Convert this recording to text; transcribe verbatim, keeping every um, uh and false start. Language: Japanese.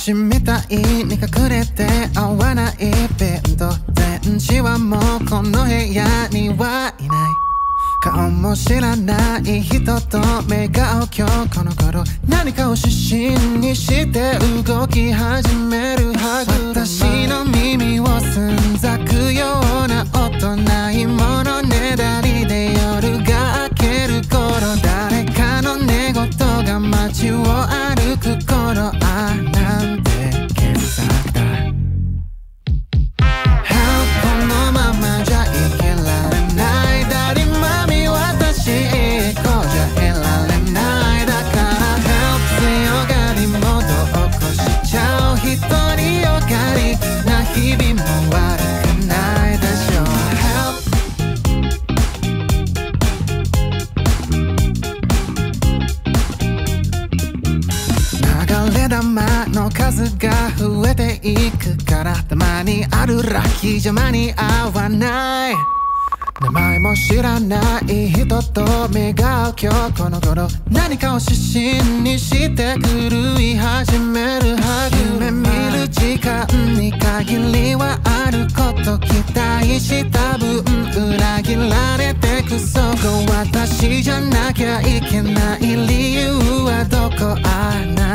虫みたいに隠れて合わない弁当電池はもうこの部屋にはいない顔も知らない人と目が合う今日この頃何かを指針にして動き始めるはぐ私の耳をすんざくような音ないものねだりで夜が明ける頃誰かの寝言が街を歩く頃あなんて傑作だ How このままじゃ生きられないだりまみ私一個じゃいられないだから Help 強がりもどうこしちゃう一人よがりな日々も悪くないでしょう Help流れ玉の数が増えていくからたまにあるラッキーじゃ間に合わない名前も知らない人と目が合う今日この頃何かを指針にして狂い始めるはず夢見る時間に限りはあること期待した分裏切られてくそこ私じゃなきゃいけない理由はどこあな